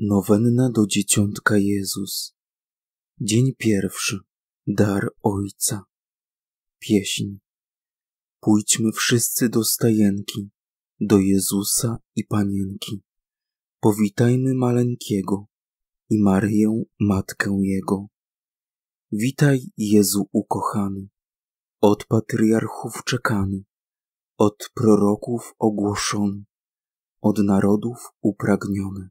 Nowenna do Dzieciątka Jezus. Dzień pierwszy. Dar Ojca. Pieśń. Pójdźmy wszyscy do stajenki, do Jezusa i Panienki. Powitajmy maleńkiego i Maryję, Matkę Jego. Witaj, Jezu ukochany, od patriarchów czekany, od proroków ogłoszony, od narodów upragniony.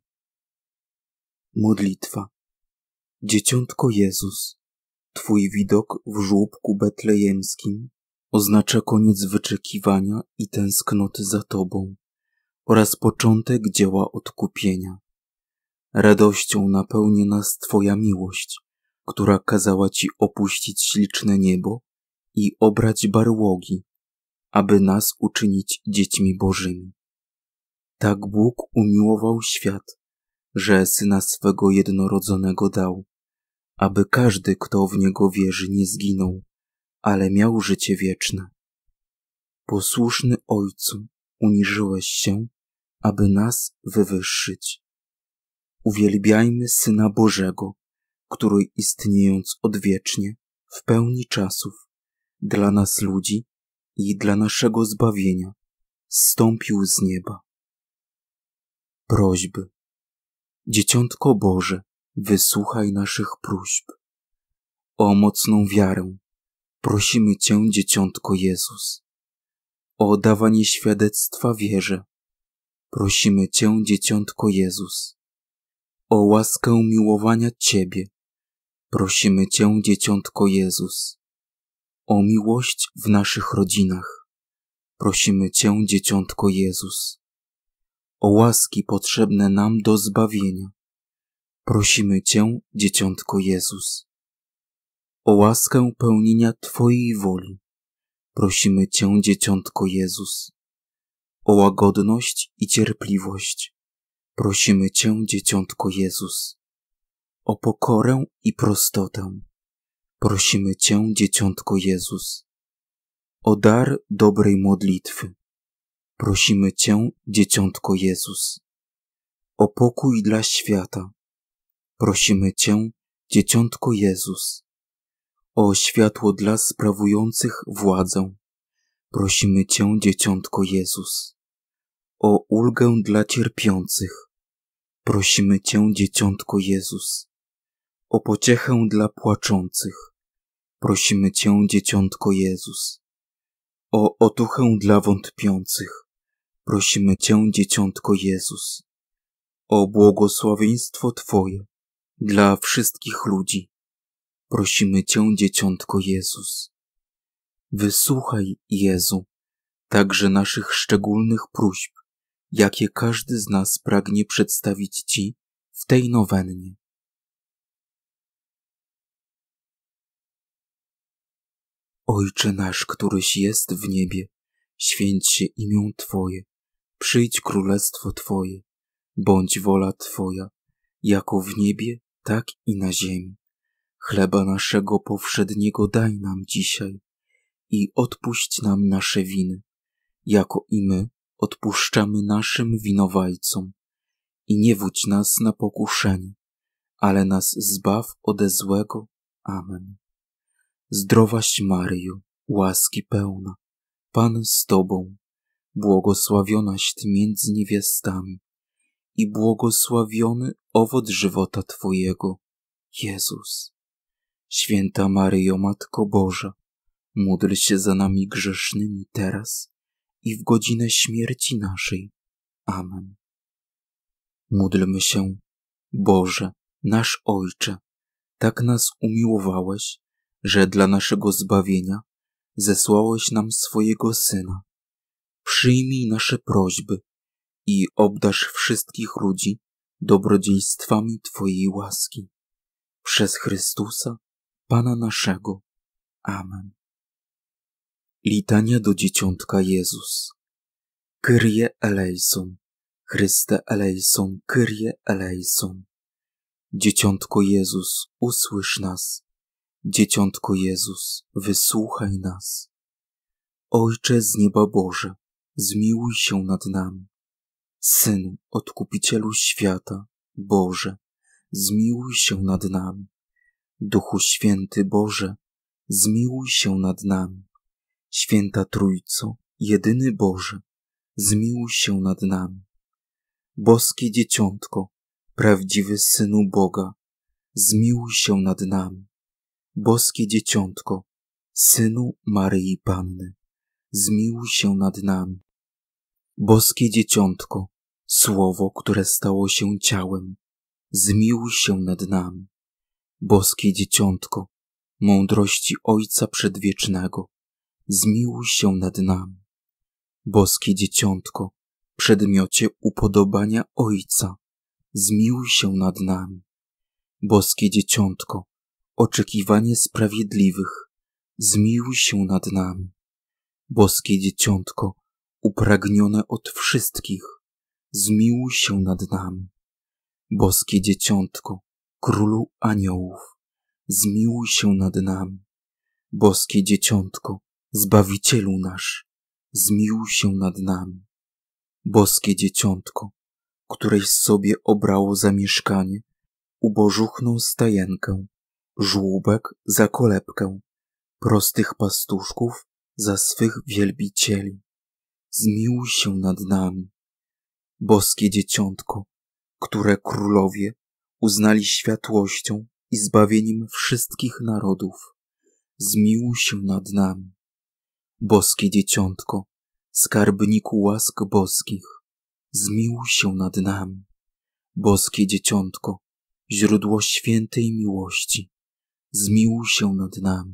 Modlitwa. Dzieciątko Jezus, Twój widok w żłóbku betlejemskim oznacza koniec wyczekiwania i tęsknoty za Tobą oraz początek dzieła odkupienia. Radością napełnia nas Twoja miłość, która kazała Ci opuścić śliczne niebo i obrać barłogi, aby nas uczynić dziećmi Bożymi. Tak Bóg umiłował świat, że Syna swego jednorodzonego dał, aby każdy, kto w Niego wierzy, nie zginął, ale miał życie wieczne. Posłuszny Ojcu, uniżyłeś się, aby nas wywyższyć. Uwielbiajmy Syna Bożego, który istniejąc odwiecznie, w pełni czasów, dla nas ludzi i dla naszego zbawienia, zstąpił z nieba. Prośby. Dzieciątko Boże, wysłuchaj naszych próśb. O mocną wiarę prosimy Cię, Dzieciątko Jezus. O dawanie świadectwa wierze prosimy Cię, Dzieciątko Jezus. O łaskę miłowania Ciebie prosimy Cię, Dzieciątko Jezus. O miłość w naszych rodzinach prosimy Cię, Dzieciątko Jezus. O łaski potrzebne nam do zbawienia prosimy Cię, Dzieciątko Jezus. O łaskę pełnienia Twojej woli prosimy Cię, Dzieciątko Jezus. O łagodność i cierpliwość prosimy Cię, Dzieciątko Jezus. O pokorę i prostotę prosimy Cię, Dzieciątko Jezus. O dar dobrej modlitwy prosimy Cię, Dzieciątko Jezus. O pokój dla świata prosimy Cię, Dzieciątko Jezus. O światło dla sprawujących władzę prosimy Cię, Dzieciątko Jezus. O ulgę dla cierpiących prosimy Cię, Dzieciątko Jezus. O pociechę dla płaczących prosimy Cię, Dzieciątko Jezus. O otuchę dla wątpiących prosimy Cię, Dzieciątko Jezus. O błogosławieństwo Twoje dla wszystkich ludzi prosimy Cię, Dzieciątko Jezus. Wysłuchaj, Jezu, także naszych szczególnych próśb, jakie każdy z nas pragnie przedstawić Ci w tej nowennie. Ojcze nasz, któryś jest w niebie, święć się imię Twoje, przyjdź królestwo Twoje, bądź wola Twoja, jako w niebie, tak i na ziemi. Chleba naszego powszedniego daj nam dzisiaj i odpuść nam nasze winy, jako i my odpuszczamy naszym winowajcom. I nie wódź nas na pokuszenie, ale nas zbaw ode złego. Amen. Zdrowaś Maryjo, łaski pełna, Pan z Tobą, błogosławionaś Ty między niewiastami i błogosławiony owoc żywota Twojego, Jezus. Święta Maryjo, Matko Boża, módl się za nami grzesznymi teraz i w godzinę śmierci naszej. Amen. Módlmy się. Boże, nasz Ojcze, tak nas umiłowałeś, że dla naszego zbawienia zesłałeś nam swojego Syna. Przyjmij nasze prośby i obdarz wszystkich ludzi dobrodziejstwami Twojej łaski. Przez Chrystusa, Pana naszego. Amen. Litania do Dzieciątka Jezus. Kyrie eleison, Chryste eleison, Kyrie eleison. Dzieciątko Jezus, usłysz nas. Dzieciątko Jezus, wysłuchaj nas. Ojcze z nieba Boże, zmiłuj się nad nami. Synu, Odkupicielu świata, Boże, zmiłuj się nad nami. Duchu Święty Boże, zmiłuj się nad nami. Święta Trójco, jedyny Boże, zmiłuj się nad nami. Boskie Dzieciątko, prawdziwy Synu Boga, zmiłuj się nad nami. Boskie Dzieciątko, Synu Maryi Panny, zmiłuj się nad nami. Boskie Dzieciątko, Słowo, które stało się ciałem, zmiłuj się nad nami. Boskie Dzieciątko, mądrości Ojca Przedwiecznego, zmiłuj się nad nami. Boskie Dzieciątko, przedmiocie upodobania Ojca, zmiłuj się nad nami. Boskie Dzieciątko, oczekiwanie sprawiedliwych, zmiłuj się nad nami. Boskie Dzieciątko, upragnione od wszystkich, zmiłuj się nad nami. Boskie Dzieciątko, Królu Aniołów, zmiłuj się nad nami. Boskie Dzieciątko, Zbawicielu nasz, zmiłuj się nad nami. Boskie Dzieciątko, któreś sobie obrało zamieszkanie, ubożuchną stajenkę, żłóbek za kolebkę, prostych pastuszków za swych wielbicieli, zmiłuj się nad nami. Boskie Dzieciątko, które królowie uznali światłością i zbawieniem wszystkich narodów, zmiłuj się nad nami. Boskie Dzieciątko, skarbniku łask boskich, zmiłuj się nad nami. Boskie Dzieciątko, źródło świętej miłości, zmiłuj się nad nami.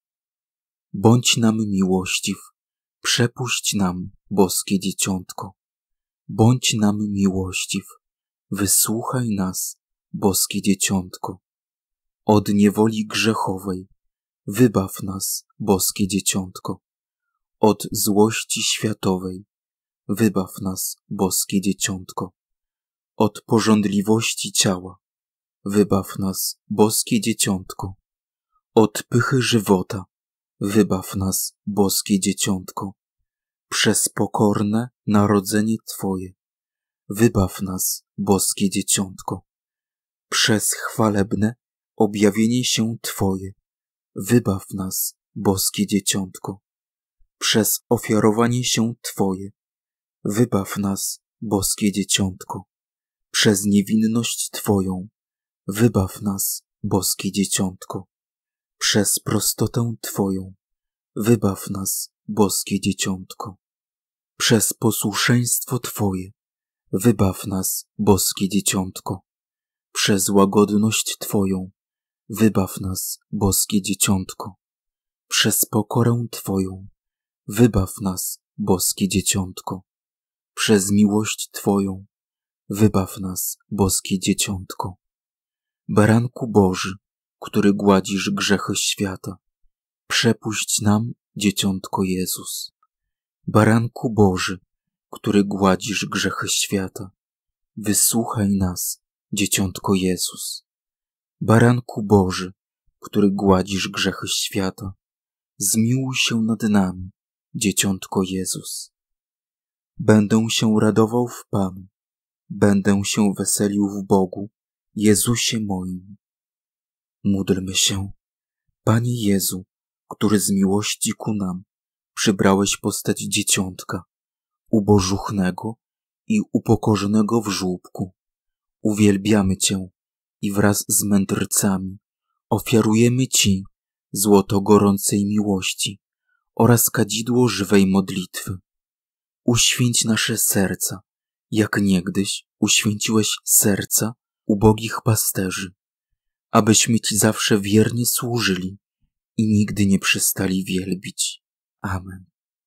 Bądź nam miłościw, przepuść nam, Boskie Dzieciątko. Bądź nam miłościw, wysłuchaj nas, Boskie Dzieciątko. Od niewoli grzechowej wybaw nas, Boskie Dzieciątko. Od złości światowej wybaw nas, Boskie Dzieciątko. Od pożądliwości ciała wybaw nas, Boskie Dzieciątko. Od pychy żywota wybaw nas, Boskie Dzieciątko. Przez pokorne narodzenie Twoje wybaw nas, Boskie Dzieciątko. Przez chwalebne objawienie się Twoje wybaw nas, Boskie Dzieciątko. Przez ofiarowanie się Twoje wybaw nas, Boskie Dzieciątko. Przez niewinność Twoją wybaw nas, Boskie Dzieciątko. Przez prostotę Twoją wybaw nas, Boskie Dzieciątko. Przez posłuszeństwo Twoje wybaw nas, Boskie Dzieciątko. Przez łagodność Twoją wybaw nas, Boskie Dzieciątko. Przez pokorę Twoją wybaw nas, Boskie Dzieciątko. Przez miłość Twoją wybaw nas, Boskie Dzieciątko. Baranku Boży, który gładzisz grzechy świata, przepuść nam, Dzieciątko Jezus. Baranku Boży, który gładzisz grzechy świata, wysłuchaj nas, Dzieciątko Jezus. Baranku Boży, który gładzisz grzechy świata, zmiłuj się nad nami, Dzieciątko Jezus. Będę się radował w Panu, będę się weselił w Bogu, Jezusie moim. Módlmy się. Panie Jezu, który z miłości ku nam przybrałeś postać dzieciątka, ubożuchnego i upokorzonego w żłóbku, uwielbiamy Cię i wraz z mędrcami ofiarujemy Ci złoto gorącej miłości oraz kadzidło żywej modlitwy. Uświęć nasze serca, jak niegdyś uświęciłeś serca ubogich pasterzy, abyśmy Ci zawsze wiernie służyli i nigdy nie przestali wielbić. Amen.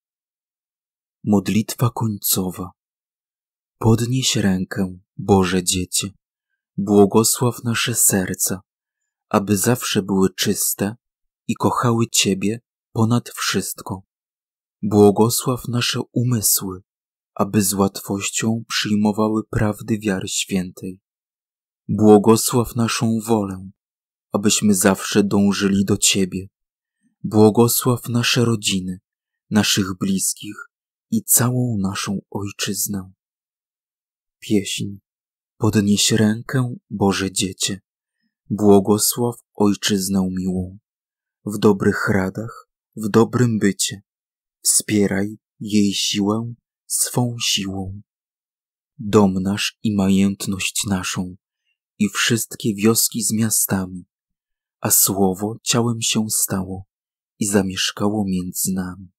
Modlitwa końcowa. Podnieś rękę, Boże Dziecię, błogosław nasze serca, aby zawsze były czyste i kochały Ciebie ponad wszystko. Błogosław nasze umysły, aby z łatwością przyjmowały prawdy wiary świętej. Błogosław naszą wolę, abyśmy zawsze dążyli do Ciebie. Błogosław nasze rodziny, naszych bliskich i całą naszą Ojczyznę. Pieśń. Podnieś rękę, Boże Dziecię, błogosław Ojczyznę miłą. W dobrych radach, w dobrym bycie, wspieraj jej siłę swą siłą. Dom nasz i majętność naszą i wszystkie wioski z miastami, a słowo ciałem się stało i zamieszkało między nami.